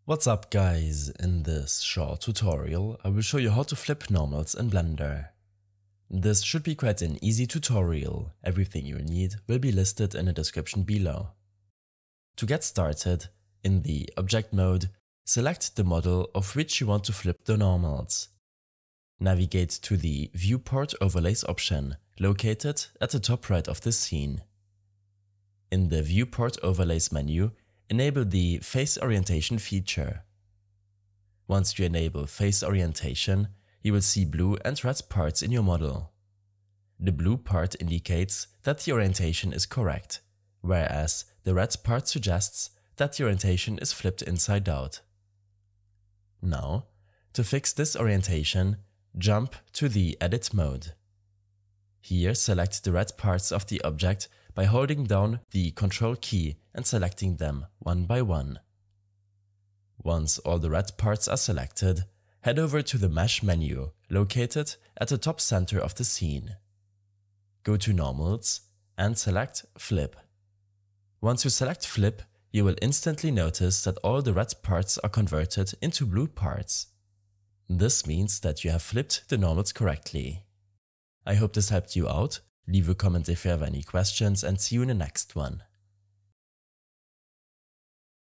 What's up guys, in this short tutorial I will show you how to flip normals in Blender. This should be quite an easy tutorial, everything you need will be listed in the description below. To get started, in the Object mode, select the model of which you want to flip the normals. Navigate to the Viewport Overlays option, located at the top right of the scene. In the Viewport Overlays menu, enable the Face Orientation feature. Once you enable Face Orientation, you will see blue and red parts in your model. The blue part indicates that the orientation is correct, whereas the red part suggests that the orientation is flipped inside out. Now, to fix this orientation, jump to the Edit mode. Here select the red parts of the object by holding down the Ctrl key and selecting them one by one. Once all the red parts are selected, head over to the Mesh menu located at the top center of the scene. Go to Normals and select Flip. Once you select Flip, you will instantly notice that all the red parts are converted into blue parts. This means that you have flipped the normals correctly. I hope this helped you out. Leave a comment if you have any questions and see you in the next one.